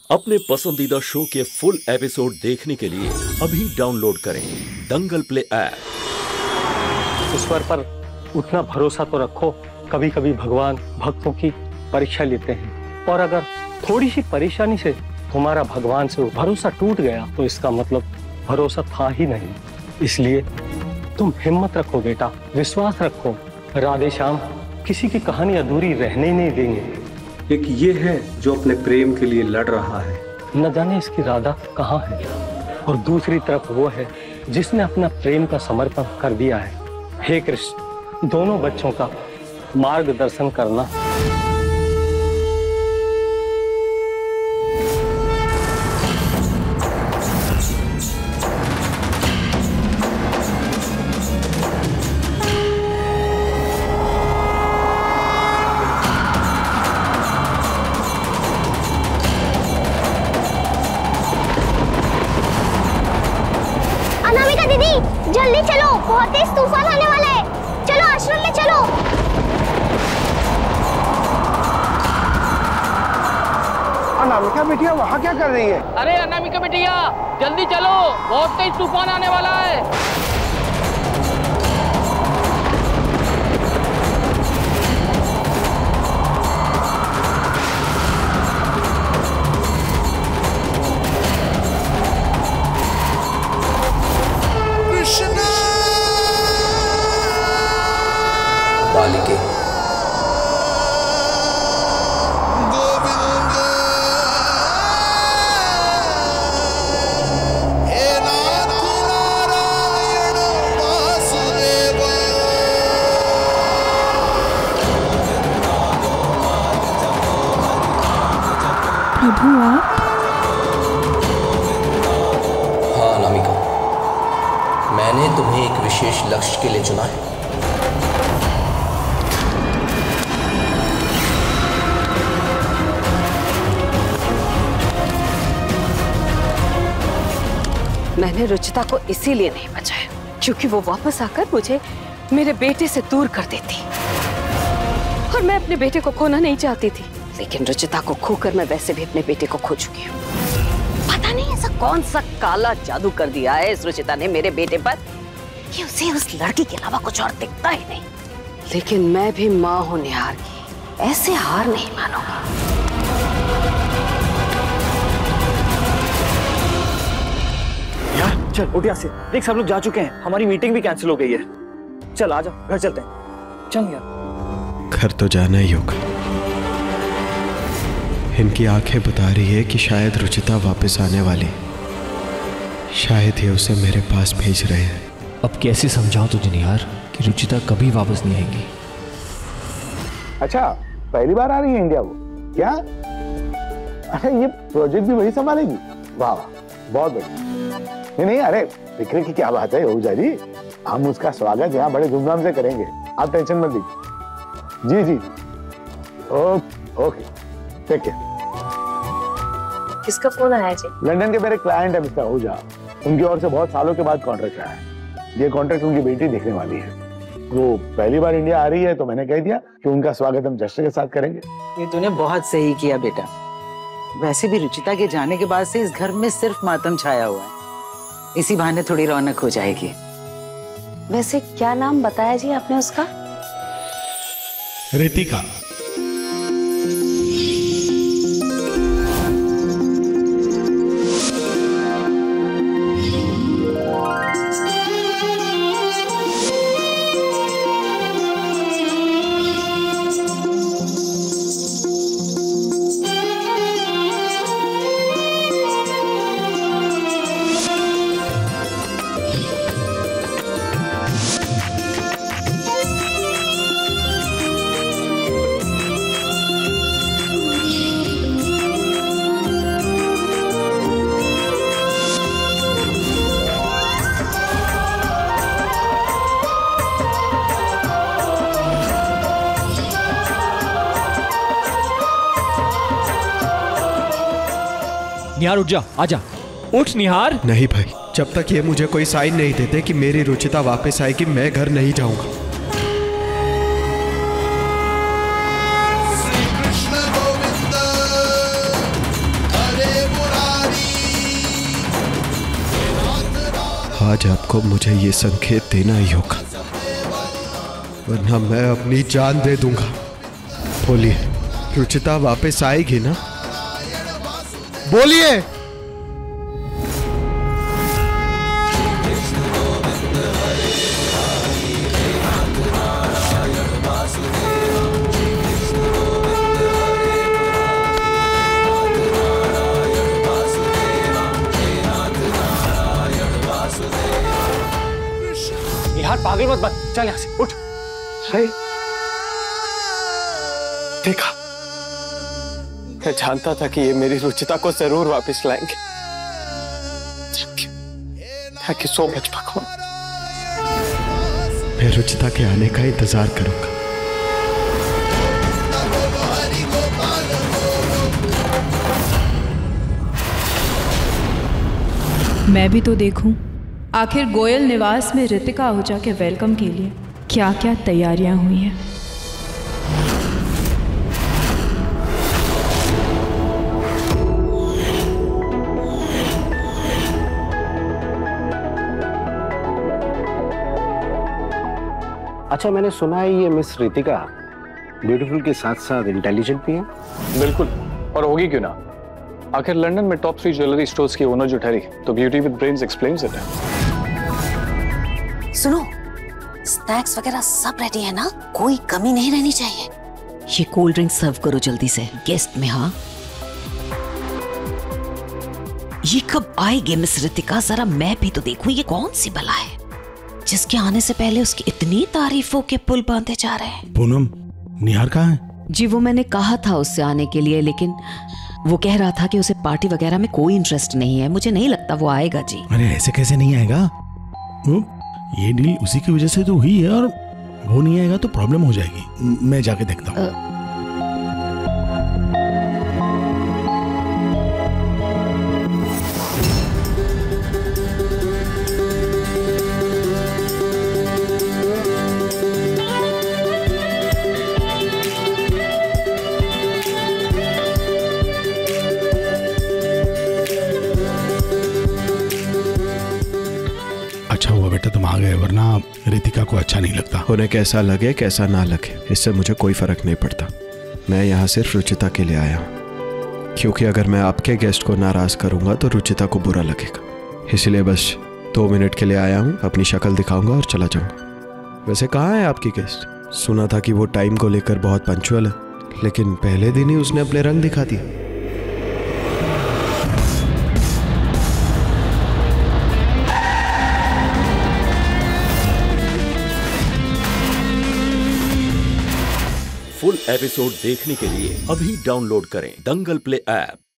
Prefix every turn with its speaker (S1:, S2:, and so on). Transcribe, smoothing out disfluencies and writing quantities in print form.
S1: अपने पसंदीदा शो के फुल एपिसोड देखने के लिए अभी डाउनलोड करें दंगल प्ले ऐप।
S2: ईश्वर पर उतना भरोसा तो रखो, कभी कभी भगवान भक्तों की परीक्षा लेते हैं, और अगर थोड़ी सी परेशानी से तुम्हारा भगवान से भरोसा टूट गया तो इसका मतलब भरोसा था ही नहीं। इसलिए तुम हिम्मत रखो बेटा, विश्वास रखो। राधे श्याम किसी की कहानी अधूरी रहने नहीं देंगे।
S3: एक ये है जो अपने प्रेम के लिए लड़ रहा है,
S2: न जाने इसकी राधा कहाँ है, और दूसरी तरफ वो है जिसने अपना प्रेम का समर्पण कर दिया है। हे कृष्ण, दोनों बच्चों का मार्गदर्शन करना।
S4: जल्दी चलो, बहुत तेज तूफान आने वाला है। चलो आश्रम में चलो।
S5: अनामिका बिटिया वहाँ क्या कर रही है?
S6: अरे अनामिका बिटिया जल्दी चलो, बहुत तेज तूफान आने वाला है।
S7: बालिके
S8: प्रभु आप?
S7: हाँ अनामिका, मैंने तुम्हें एक विशेष लक्ष्य के लिए चुना है।
S9: मैंने रुचिता को इसीलिए नहीं बचाया क्योंकि वो वापस आकर मुझे मेरे बेटे से दूर कर देती, और मैं अपने बेटे को खोना नहीं चाहती थी। लेकिन रुचिता को खोकर मैं वैसे भी अपने बेटे को खो चुकी हूँ। पता नहीं ऐसा कौन सा काला जादू कर दिया है इस रुचिता ने मेरे बेटे पर कि उसे उस लड़की के अलावा कुछ और दिखता ही नहीं। लेकिन मैं भी माँ हूँ निहार की, ऐसे हार नहीं मानूंगी।
S10: चल उठ यहाँ से, देख सब लोग जा चुके हैं, हमारी मीटिंग भी कैंसिल हो गई है। चल आ जाओ, घर चलते हैं। चल यार,
S11: घर तो जाना ही होगा। इनकी आंखें बता रही है कि शायद रुचिता वापस आने वाली, शायद ये उसे मेरे पास भेज रहे हैं।
S12: अब कैसे समझाऊं तुझे निहार कि रुचिता कभी वापस नहीं आएगी।
S5: अच्छा, पहली बार आ रही है इंडिया वो क्या? अच्छा, ये प्रोजेक्ट भी वही संभालेगी? वाह वाह, बहुत बढ़िया। नहीं, अरे फिक्र की क्या बात है ओझा जी, हम उसका स्वागत यहाँ बड़े धूमधाम से करेंगे, आप टेंशन मत लीजिए। जी जी, ओके, टेक केयर।
S13: किसका फोन आया जी?
S5: लंदन के मेरे क्लाइंट है मिस्टर ओझा, उनकी ओर से बहुत सालों के बाद कॉन्ट्रैक्ट आया है। ये कॉन्ट्रैक्ट उनकी बेटी देखने वाली है। वो पहली बार इंडिया आ रही है तो मैंने कह दिया कि उनका स्वागत हम जश्न के साथ करेंगे।
S14: ये तूने बहुत सही किया बेटा। वैसे भी रुचिता के जाने के बाद से इस घर में सिर्फ मातम छाया हुआ है, इसी बहाने थोड़ी रौनक हो जाएगी।
S9: वैसे क्या नाम बताया जी आपने उसका?
S11: रितिका।
S12: निहार उठ जा, आजा, उठ निहार।
S11: नहीं भाई, जब तक ये मुझे कोई साइन नहीं देते कि मेरी रुचिता वापस आएगी, मैं घर नहीं जाऊंगा।
S15: श्री कृष्ण गोविंद हरे
S11: आज आपको मुझे ये संकेत देना ही होगा, वरना मैं अपनी जान दे दूंगा। बोलिए, रुचिता वापस आएगी ना? बोलिए।
S2: यार पागल मत बन, चल यहां से उठ। हाय, देखा, मैं जानता था कि ये मेरी रुचिता को जरूर वापस लाएंगे। थैंक यू सो मच भगवान।
S11: मैं रुचिता के आने का इंतजार करूंगा।
S8: मैं भी तो देखूं आखिर गोयल निवास में ऋतिका आहूजा के वेलकम के लिए क्या क्या तैयारियां हुई हैं।
S13: अच्छा, मैंने सुना है ये मिस ऋतिका ब्यूटीफुल के साथ साथ इंटेलिजेंट भी है।
S3: बिल्कुल, और होगी क्यों ना। आखिर लंदन में टॉप 3 ज्वेलरी स्टोर्स की ओनर जो ठहरी, तो beauty with brains explains it.
S15: सुनो, स्नैक्स वगैरह सब रेडी है ना, कोई कमी नहीं रहनी चाहिए। ये कोल्ड ड्रिंक सर्व करो जल्दी से गेस्ट में। हाँ, ये कब आएगी मिस ऋतिका, जरा मैं भी तो देखूं ये कौन सी बला है जिसके आने से पहले उसकी इतनी तारीफों के पुल बांधे जा रहे हैं।
S16: पूनम, निहार कहाँ है?
S15: जी वो मैंने कहा था उससे आने के लिए, लेकिन वो कह रहा था कि उसे पार्टी वगैरह में कोई इंटरेस्ट नहीं है। मुझे नहीं लगता वो आएगा जी।
S16: अरे ऐसे कैसे नहीं आएगा? ये डील उसी की वजह से तो हुई है, और वो नहीं आएगा तो प्रॉब्लम हो जाएगी। मैं जाके देखता हूँ। अच्छा हुआ बेटा तुम आ गए, वरना ऋतिका को अच्छा नहीं लगता।
S11: उन्हें कैसा लगे कैसा ना लगे, इससे मुझे कोई फर्क नहीं पड़ता। मैं यहाँ सिर्फ रुचिता के लिए आया हूँ, क्योंकि अगर मैं आपके गेस्ट को नाराज करूँगा तो रुचिता को बुरा लगेगा। इसलिए बस 2 मिनट के लिए आया हूँ, अपनी शक्ल दिखाऊंगा और चला जाऊँगा। वैसे कहाँ है आपकी गेस्ट? सुना था कि वो टाइम को लेकर बहुत पंक्चुअल है, लेकिन पहले दिन ही उसने अपने रंग दिखा दिए।
S1: फुल एपिसोड देखने के लिए अभी डाउनलोड करें दंगल प्ले ऐप।